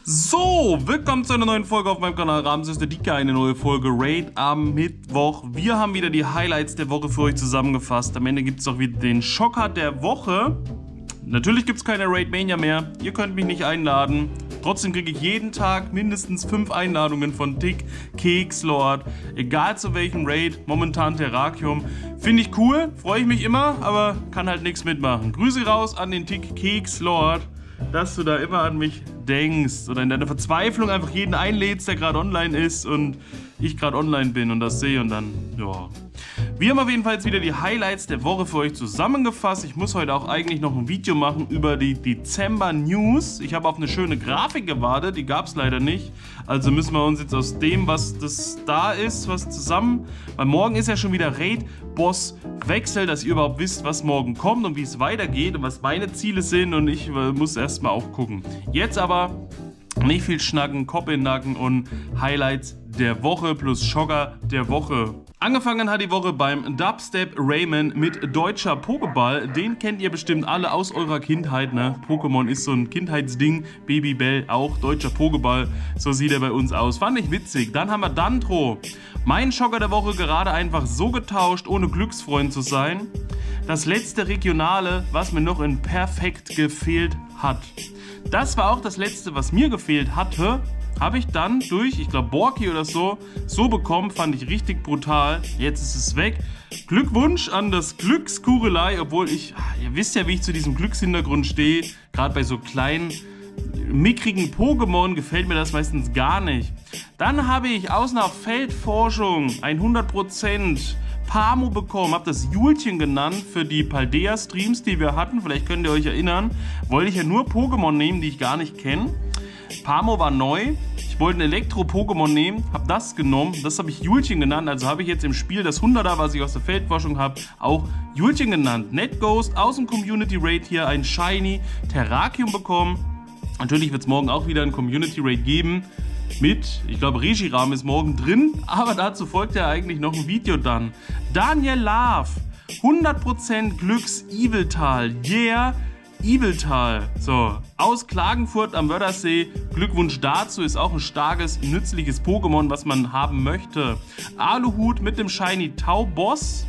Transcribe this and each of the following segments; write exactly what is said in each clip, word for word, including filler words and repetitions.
So, willkommen zu einer neuen Folge auf meinem Kanal Rams ist der Dicke, eine neue Folge Raid am Mittwoch. Wir haben wieder die Highlights der Woche für euch zusammengefasst. Am Ende gibt es auch wieder den Schocker der Woche. Natürlich gibt es keine Raid Mania mehr, ihr könnt mich nicht einladen. Trotzdem kriege ich jeden Tag mindestens fünf Einladungen von Tick, Keks, Lord. Egal zu welchem Raid, momentan Terrakium. Finde ich cool, freue ich mich immer, aber kann halt nichts mitmachen. Grüße raus an den Tick, Keks, Lord, dass du da immer an mich denkst oder in deiner Verzweiflung einfach jeden einlädst, der gerade online ist und ich gerade online bin und das sehe und dann, ja. Wir haben auf jeden Fall jetzt wieder die Highlights der Woche für euch zusammengefasst. Ich muss heute auch eigentlich noch ein Video machen über die Dezember News. Ich habe auf eine schöne Grafik gewartet, die gab es leider nicht. Also müssen wir uns jetzt aus dem, was das da ist, was zusammen... Weil morgen ist ja schon wieder Raid-Boss-Wechsel, dass ihr überhaupt wisst, was morgen kommt und wie es weitergeht und was meine Ziele sind. Und ich äh, muss erstmal auch gucken. Jetzt aber nicht viel schnacken, Kopf in den Nacken und Highlights der Woche plus Schocker der Woche. Angefangen hat die Woche beim Dubstep Rayman mit deutscher Pokéball. Den kennt ihr bestimmt alle aus eurer Kindheit, ne? Pokémon ist so ein Kindheitsding. Babybel auch, deutscher Pokéball. So sieht er bei uns aus. Fand ich witzig. Dann haben wir Dantro. Mein Schocker der Woche gerade einfach so getauscht, ohne Glücksfreund zu sein. Das letzte Regionale, was mir noch in Perfekt gefehlt hat. Das war auch das letzte, was mir gefehlt hatte. Habe ich dann durch, ich glaube Borki oder so, so bekommen, fand ich richtig brutal. Jetzt ist es weg. Glückwunsch an das Glückskurelei, obwohl ich, ihr wisst ja, wie ich zu diesem Glückshintergrund stehe. Gerade bei so kleinen, mickrigen Pokémon gefällt mir das meistens gar nicht. Dann habe ich aus einer Feldforschung hundert Prozent Pamo bekommen, habe das Julchen genannt für die Paldea-Streams, die wir hatten. Vielleicht könnt ihr euch erinnern. Wollte ich ja nur Pokémon nehmen, die ich gar nicht kenne. Pamo war neu. Ich wollte ein Elektro-Pokémon nehmen, habe das genommen. Das habe ich Julchen genannt. Also habe ich jetzt im Spiel das hunderter, was ich aus der Feldforschung habe, auch Julchen genannt. NetGhost aus dem Community Raid hier ein Shiny Terrakium bekommen. Natürlich wird es morgen auch wieder ein Community Raid geben. Mit, ich glaube, Reshiram ist morgen drin, aber dazu folgt ja eigentlich noch ein Video dann. Daniel Love, hundert Prozent Glücks Eviltal, yeah, Eviltal. So, aus Klagenfurt am Wörthersee, Glückwunsch dazu, ist auch ein starkes, nützliches Pokémon, was man haben möchte. Aluhut mit dem Shiny Tauboss,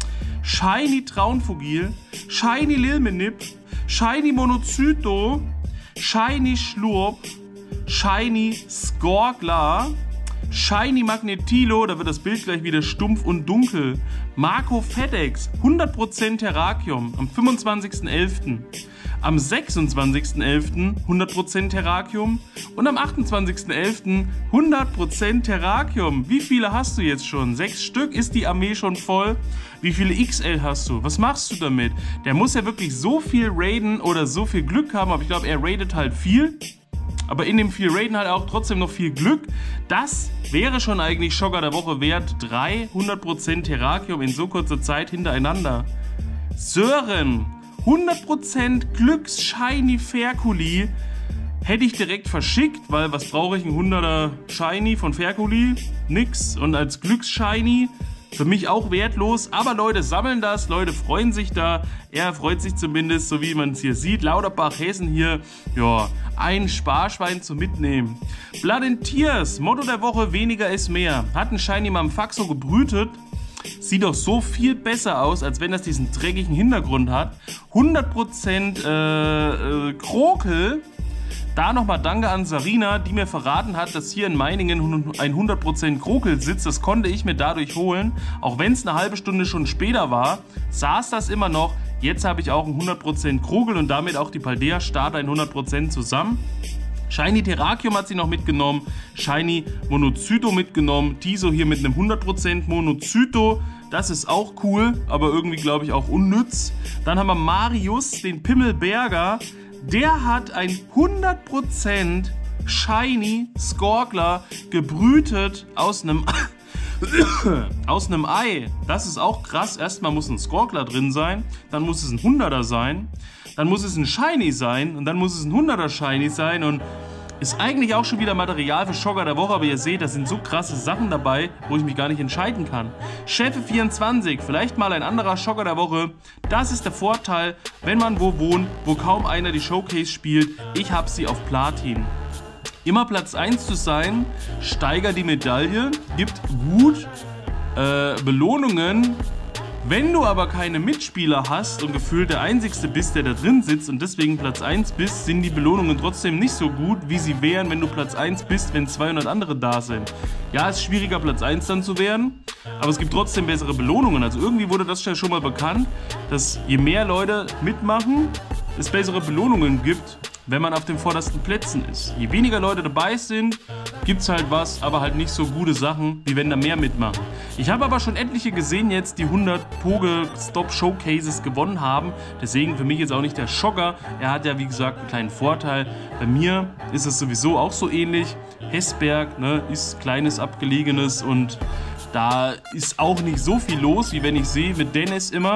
Shiny Traunfugil, Shiny Lilmenip, Shiny Monocyto, Shiny Schlurp, Shiny Skorgler, Shiny Magnetilo, da wird das Bild gleich wieder stumpf und dunkel. Marco FedEx, hundert Prozent Terrakium am fünfundzwanzigsten elften Am sechsundzwanzigsten elften hundert Prozent Terrakium und am achtundzwanzigsten elften hundert Prozent Terrakium. Wie viele hast du jetzt schon? Sechs Stück? Ist die Armee schon voll? Wie viele X L hast du? Was machst du damit? Der muss ja wirklich so viel raiden oder so viel Glück haben, aber ich glaube, er raidet halt viel. Aber in dem viel Raiden halt auch trotzdem noch viel Glück. Das wäre schon eigentlich Schocker der Woche wert. dreihundert Prozent Terrakium in so kurzer Zeit hintereinander. Sören, hundert Prozent Glücks Shiny Ferkuli. Hätte ich direkt verschickt, weil was brauche ich? Ein hunderter Shiny von Ferkuli? Nix. Und als Glücks Shiny für mich auch wertlos, aber Leute sammeln das, Leute freuen sich da, er freut sich zumindest, so wie man es hier sieht. Lauterbach, Hessen hier, ja, ein Sparschwein zum Mitnehmen. Blood and Tears, Motto der Woche, weniger ist mehr. Hat ein Shiny Mamfaxo gebrütet, sieht doch so viel besser aus, als wenn das diesen dreckigen Hintergrund hat. hundert Prozent äh, äh, Krokel. Da nochmal danke an Sarina, die mir verraten hat, dass hier in Meiningen ein hundert Prozent Krokel sitzt. Das konnte ich mir dadurch holen. Auch wenn es eine halbe Stunde schon später war, saß das immer noch. Jetzt habe ich auch ein hundert Prozent Krokel und damit auch die Paldea Starter in hundert Prozent zusammen. Shiny Terrakium hat sie noch mitgenommen. Shiny Monocyto mitgenommen. Tiso hier mit einem hundert Prozent Monocyto. Das ist auch cool, aber irgendwie glaube ich auch unnütz. Dann haben wir Marius, den Pimmelberger. Der hat ein hundert Prozent Shiny Skorgler gebrütet aus einem aus einem Ei. Das ist auch krass. Erstmal muss ein Skorgler drin sein, dann muss es ein hunderter sein, dann muss es ein Shiny sein und dann muss es ein hunderter Shiny sein und ist eigentlich auch schon wieder Material für Schocker der Woche, aber ihr seht, da sind so krasse Sachen dabei, wo ich mich gar nicht entscheiden kann. Chefe vierundzwanzig, vielleicht mal ein anderer Schocker der Woche. Das ist der Vorteil, wenn man wo wohnt, wo kaum einer die Showcase spielt. Ich habe sie auf Platin. Immer Platz eins zu sein, steigert die Medaille, gibt gut äh, Belohnungen. Wenn du aber keine Mitspieler hast und gefühlt der Einzigste bist, der da drin sitzt und deswegen Platz eins bist, sind die Belohnungen trotzdem nicht so gut, wie sie wären, wenn du Platz eins bist, wenn zweihundert andere da sind. Ja, es ist schwieriger, Platz eins dann zu werden, aber es gibt trotzdem bessere Belohnungen. Also irgendwie wurde das ja schon mal bekannt, dass je mehr Leute mitmachen, es bessere Belohnungen gibt, wenn man auf den vordersten Plätzen ist. Je weniger Leute dabei sind, gibt es halt was, aber halt nicht so gute Sachen, wie wenn da mehr mitmachen. Ich habe aber schon etliche gesehen jetzt, die hundert Pokestop-Showcases gewonnen haben. Deswegen für mich jetzt auch nicht der Schocker. Er hat ja, wie gesagt, einen kleinen Vorteil. Bei mir ist es sowieso auch so ähnlich. Hessberg, ne, ist kleines, abgelegenes und da ist auch nicht so viel los, wie wenn ich sehe mit Dennis immer.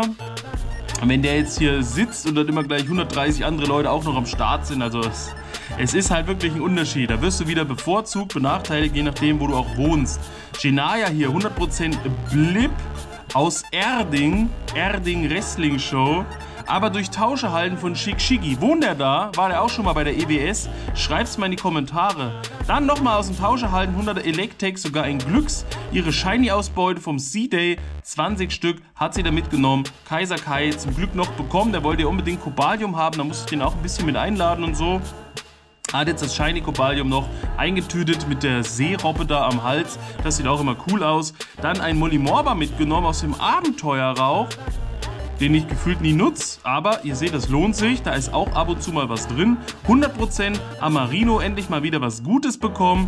Und wenn der jetzt hier sitzt und dann immer gleich hundertdreißig andere Leute auch noch am Start sind, also es, es ist halt wirklich ein Unterschied. Da wirst du wieder bevorzugt, benachteiligt, je nachdem, wo du auch wohnst. Genaya hier, hundert Prozent Blip aus Erding, Erding Wrestling Show. Aber durch Tauschehalten von Schick Schicki. Wohnt der da? War der auch schon mal bei der E W S? Schreib's mal in die Kommentare. Dann nochmal aus dem Tauschehalten hunderter Electex, sogar ein Glücks. Ihre Shiny-Ausbeute vom C-Day, zwanzig Stück, hat sie da mitgenommen. Kaiser Kai zum Glück noch bekommen. Der wollte ja unbedingt Cobalium haben, da musste ich den auch ein bisschen mit einladen und so. Hat jetzt das Shiny Cobalium noch eingetütet mit der Seerobbe da am Hals. Das sieht auch immer cool aus. Dann ein Molimorba mitgenommen aus dem Abenteuerrauch, den ich gefühlt nie nutze, aber ihr seht, das lohnt sich, da ist auch ab und zu mal was drin. hundert Prozent Amarino, endlich mal wieder was Gutes bekommen.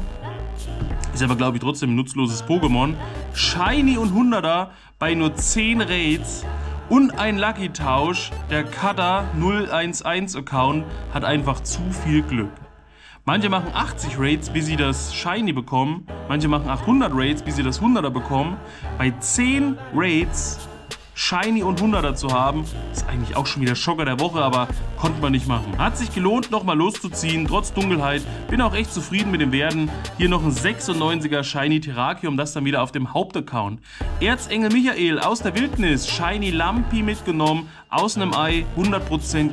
Ist aber, glaube ich, trotzdem ein nutzloses Pokémon. Shiny und hunderter bei nur zehn Raids und ein Lucky Tausch. Der Cutter null eins eins Account hat einfach zu viel Glück. Manche machen achtzig Raids, bis sie das Shiny bekommen. Manche machen achthundert Raids, bis sie das hunderter bekommen. Bei zehn Raids Shiny und hunderter zu haben, ist eigentlich auch schon wieder Schocker der Woche, aber konnte man nicht machen. Hat sich gelohnt, nochmal loszuziehen, trotz Dunkelheit. Bin auch echt zufrieden mit dem Werten. Hier noch ein sechsundneunziger Shiny Terrakium, das dann wieder auf dem Hauptaccount. Erzengel Michael aus der Wildnis, Shiny Lampi mitgenommen, aus einem Ei, hundert Prozent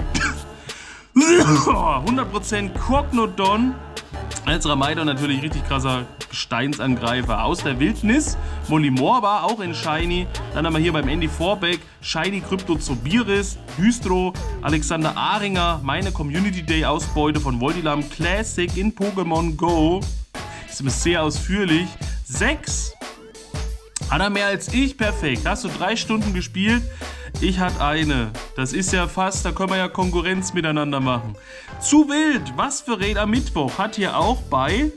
hundert Prozent Cognodon. Als Ramaidon natürlich richtig krasser Gesteinsangreifer aus der Wildnis. Molimorba auch in Shiny. Dann haben wir hier beim Andy Vorbeck Shiny Kryptozobiris, Hystro, Alexander Ahringer, meine Community Day Ausbeute von Voldilam Classic in Pokémon Go. Ist immer sehr ausführlich. Sechs. Hat er mehr als ich? Perfekt. Hast du drei Stunden gespielt? Ich hatte eine. Das ist ja fast, da können wir ja Konkurrenz miteinander machen. Zu wild. Was für Raid am Mittwoch? Hat hier auch bei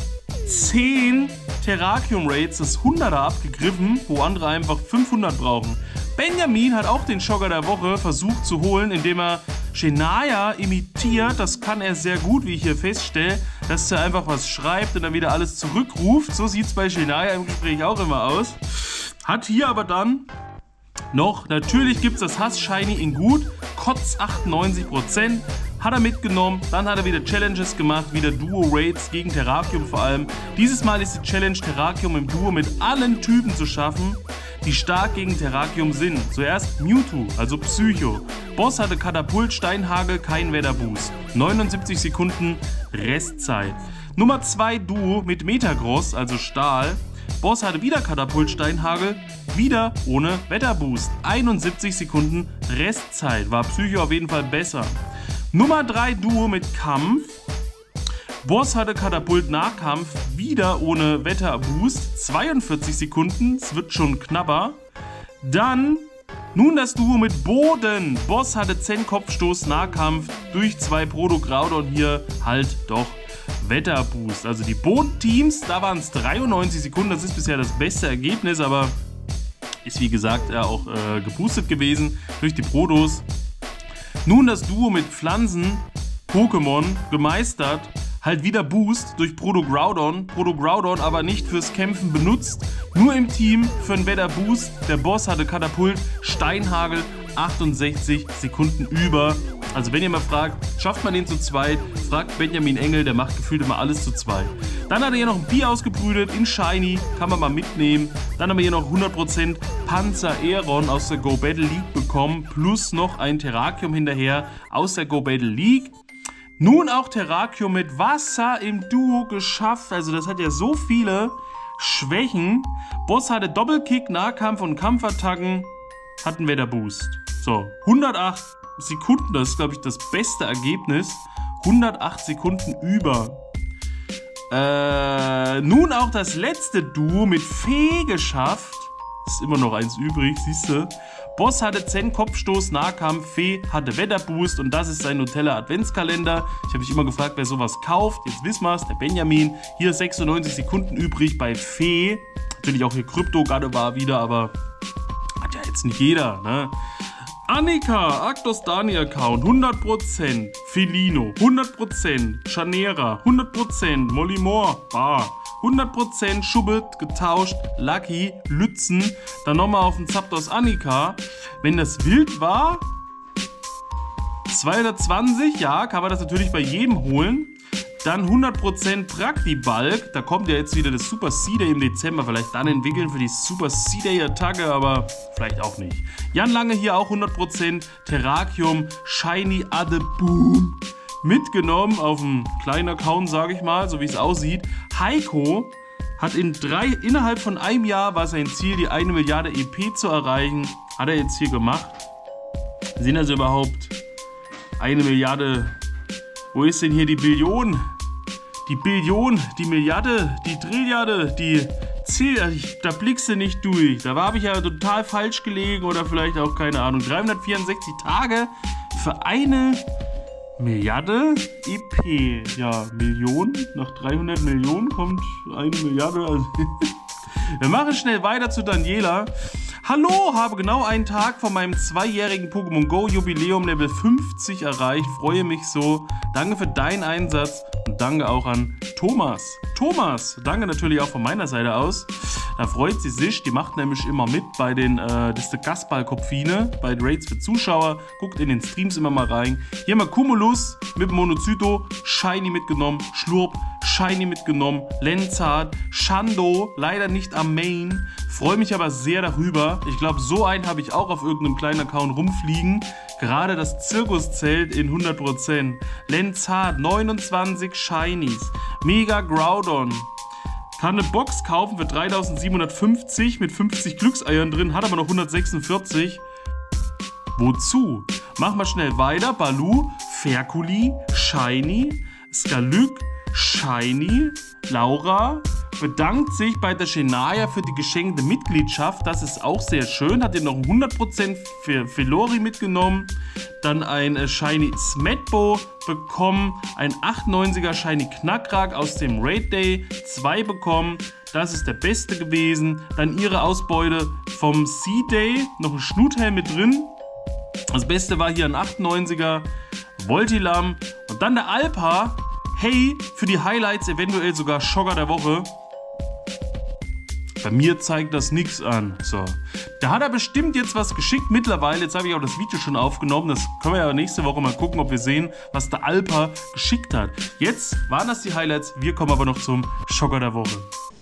zehn Terrakium Raids das hunderter abgegriffen, wo andere einfach fünfhundert brauchen. Benjamin hat auch den Schocker der Woche versucht zu holen, indem er Genaya imitiert. Das kann er sehr gut, wie ich hier feststelle, dass er einfach was schreibt und dann wieder alles zurückruft. So sieht es bei Genaya im Gespräch auch immer aus. Hat hier aber dann noch, natürlich gibt es das Hass-Shiny in gut, Kotz achtundneunzig Prozent. Hat er mitgenommen, dann hat er wieder Challenges gemacht, wieder Duo-Raids gegen Terrakium vor allem. Dieses Mal ist die Challenge, Terrakium im Duo mit allen Typen zu schaffen, die stark gegen Terrakium sind. Zuerst Mewtwo, also Psycho. Boss hatte Katapult, Steinhagel, kein Wetterboost. neunundsiebzig Sekunden Restzeit. Nummer zwei Duo mit Metagross, also Stahl. Boss hatte wieder Katapult, Steinhagel, wieder ohne Wetterboost. einundsiebzig Sekunden Restzeit, war Psycho auf jeden Fall besser. Nummer drei Duo mit Kampf. Boss hatte Katapult Nahkampf, wieder ohne Wetterboost. zweiundvierzig Sekunden, es wird schon knapper. Dann nun das Duo mit Boden. Boss hatte Zen Kopfstoß Nahkampf, durch zwei Proto Groudon hier halt doch Wetterboost. Also die Bodenteams, da waren es dreiundneunzig Sekunden, das ist bisher das beste Ergebnis, aber ist wie gesagt ja auch äh, geboostet gewesen durch die Protos. Nun das Duo mit Pflanzen, Pokémon, gemeistert, halt wieder Boost durch Proto Groudon. Proto Groudon aber nicht fürs Kämpfen benutzt, nur im Team für einen Wetterboost. Der Boss hatte Katapult, Steinhagel, achtundsechzig Sekunden über. Also wenn ihr mal fragt, schafft man den zu zweit, fragt Benjamin Engel, der macht gefühlt immer alles zu zweit. Dann hat er hier noch ein Pi ausgebrütet in Shiny, kann man mal mitnehmen. Dann haben wir hier noch hundert Prozent Panzer Aeron aus der Go Battle League bekommen, plus noch ein Terrakium hinterher aus der Go Battle League. Nun auch Terrakium mit Wasser im Duo geschafft. Also das hat ja so viele Schwächen. Boss hatte Doppelkick, Nahkampf und Kampfattacken. Hat einen Wetterboost. So, hundertacht Sekunden, das ist, glaube ich, das beste Ergebnis. hundertacht Sekunden über. Äh, nun auch das letzte Duo mit Fee geschafft. Ist immer noch eins übrig, siehst du. Boss hatte Zen, Kopfstoß, Nahkampf, Fee hatte Wetterboost und das ist sein Nutella Adventskalender. Ich habe mich immer gefragt, wer sowas kauft. Jetzt wissen wir es, der Benjamin. Hier sechsundneunzig Sekunden übrig bei Fee. Natürlich auch hier Krypto gerade war wieder, aber hat ja jetzt nicht jeder, ne? Annika, Actos Dani Account, hundert Prozent. Felino, hundert Prozent. Chanera, hundert Prozent. Mollimore, Bar, hundert Prozent. Schubert, getauscht. Lucky, Lützen. Dann nochmal auf den Zapdos Annika. Wenn das wild war, zweihundertzwanzig, ja, kann man das natürlich bei jedem holen. Dann hundert Prozent Praktibalk. Da kommt ja jetzt wieder das Super C-Day im Dezember. Vielleicht dann entwickeln für die Super C-Day-Attacke, aber vielleicht auch nicht. Jan Lange hier auch hundert Prozent. Terrakium, Shiny Adde Boom. Mitgenommen auf einen kleinen Account, sage ich mal, so wie es aussieht. Heiko hat in drei, innerhalb von einem Jahr war sein Ziel, die eine Milliarde E P zu erreichen. Hat er jetzt hier gemacht. Sind also überhaupt eine Milliarde... Wo ist denn hier die Billion? Die Billion, die Milliarde, die Trilliarde, die Ziel, da blickst du nicht durch. Da habe ich ja total falsch gelegen oder vielleicht auch, keine Ahnung, dreihundertvierundsechzig Tage für eine Milliarde E P. Ja, Million, nach dreihundert Millionen kommt eine Milliarde. Also wir machen schnell weiter zu Daniela. Hallo, habe genau einen Tag von meinem zweijährigen Pokémon Go Jubiläum Level fünfzig erreicht. Freue mich so. Danke für deinen Einsatz und danke auch an Thomas. Thomas, danke natürlich auch von meiner Seite aus. Da freut sie sich. Die macht nämlich immer mit bei den, äh, das ist der Gastball-Kopfine, bei Raids für Zuschauer. Guckt in den Streams immer mal rein. Hier mal Cumulus mit Monocyto, Shiny mitgenommen, Schlurp, Shiny mitgenommen, Lenzard, Shando, leider nicht am Main. Freue mich aber sehr darüber. Ich glaube, so einen habe ich auch auf irgendeinem kleinen Account rumfliegen. Gerade das Zirkuszelt in hundert Prozent. Lenzard, neunundzwanzig Shinies. Mega Groudon. Kann eine Box kaufen für dreitausendsiebenhundertfünfzig mit fünfzig Glückseiern drin, hat aber noch hundertsechsundvierzig. Wozu? Machen wir schnell weiter. Baloo, Ferkuli, Shiny, Skalyk, Shiny, Laura bedankt sich bei der Shania für die geschenkte Mitgliedschaft. Das ist auch sehr schön. Hat ihr noch hundert Prozent für Felori mitgenommen. Dann ein äh, Shiny Smetbo bekommen. Ein achtundneunziger Shiny Knackrack aus dem Raid Day. zwei bekommen. Das ist der beste gewesen. Dann ihre Ausbeute vom C-Day. Noch ein Schnuthelm mit drin. Das Beste war hier ein achtundneunziger Voltilam. Und dann der Alpa. Hey, für die Highlights eventuell sogar Schocker der Woche. Bei mir zeigt das nichts an. So. Da hat er bestimmt jetzt was geschickt mittlerweile. Jetzt habe ich auch das Video schon aufgenommen. Das können wir ja nächste Woche mal gucken, ob wir sehen, was der Alpa geschickt hat. Jetzt waren das die Highlights. Wir kommen aber noch zum Schocker der Woche.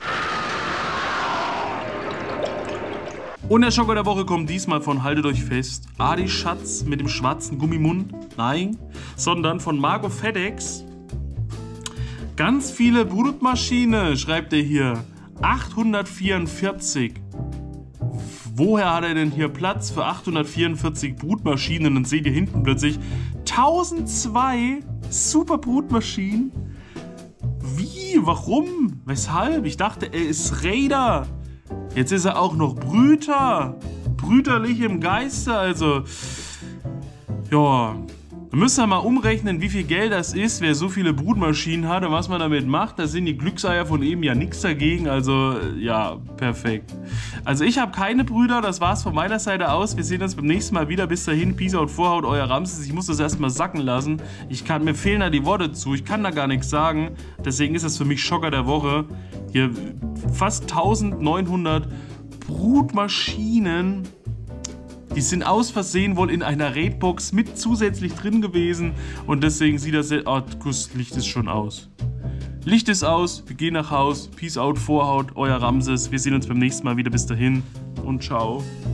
Und der Schocker der Woche kommt diesmal von Haltet euch fest. Adi Schatz mit dem schwarzen Gummimund. Nein. Sondern von Margo FedEx. Ganz viele Brutmaschine, schreibt er hier. achthundertvierundvierzig. Woher hat er denn hier Platz für achthundertvierundvierzig Brutmaschinen? Dann seht ihr hinten plötzlich tausendzwei Super Brutmaschinen. Wie? Warum? Weshalb? Ich dachte, er ist Raider. Jetzt ist er auch noch Brüter. Brüterlich im Geiste, also. Ja. Wir müssen ja mal umrechnen, wie viel Geld das ist, wer so viele Brutmaschinen hat und was man damit macht. Da sind die Glückseier von eben ja nichts dagegen, also ja, perfekt. Also ich habe keine Brüder, das war's von meiner Seite aus. Wir sehen uns beim nächsten Mal wieder. Bis dahin, Peace out, Vorhaut, euer Ramses. Ich muss das erstmal sacken lassen. Ich kann, mir fehlen da die Worte zu, ich kann da gar nichts sagen. Deswegen ist das für mich Schocker der Woche. Hier fast eintausendneunhundert Brutmaschinen. Die sind aus Versehen wohl in einer Raidbox mit zusätzlich drin gewesen und deswegen sieht das sehr... Oh, das Licht ist schon aus. Licht ist aus, wir gehen nach Haus. Peace out, Vorhaut, euer Ramses. Wir sehen uns beim nächsten Mal wieder. Bis dahin und ciao.